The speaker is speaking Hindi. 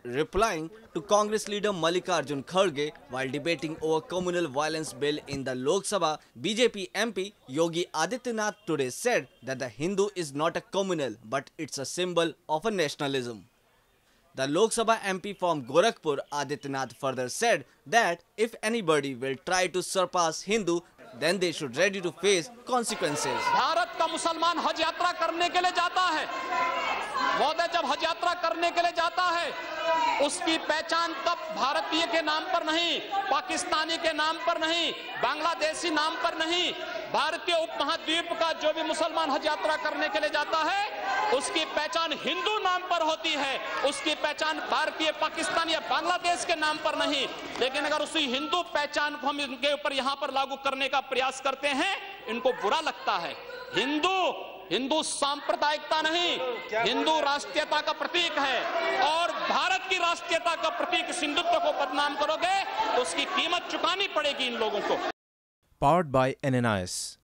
replying to Congress leader Mallikarjun Kharge while debating over communal violence bill in the Lok Sabha, BJP MP Yogi Adityanath today said that the Hindu is not a communal but it's a symbol of a nationalism. The Lok Sabha MP from Gorakhpur, Adityanath, further said that if anybody will try to surpass Hindu, then they should ready to face consequences. Bharat का मुसलमान हज यात्रा करने के लिए जाता है। महोदय, जब हज यात्रा करने के लिए जाता है, उसकी पहचान तब भारतीय के नाम पर नहीं, पाकिस्तानी के नाम पर नहीं, बांग्लादेशी नाम पर नहीं, भारतीय उपमहाद्वीप का जो भी मुसलमान हज यात्रा करने के लिए जाता है, उसकी पहचान हिंदू नाम पर होती है, उसकी पहचान भारतीय, पाकिस्तान या बांग्लादेश के नाम पर नहीं। लेकिन अगर उसी हिंदू पहचान को हम इनके ऊपर यहाँ पर लागू करने का प्रयास करते हैं, इनको बुरा लगता है। हिंदू सांप्रदायिकता नहीं, हिंदू राष्ट्रीयता का प्रतीक है और भारत की राष्ट्रीयता का प्रतीक हिंदुत्व को बदनाम करोगे तो उसकी कीमत चुकानी पड़ेगी इन लोगों को। Powered by NNIS.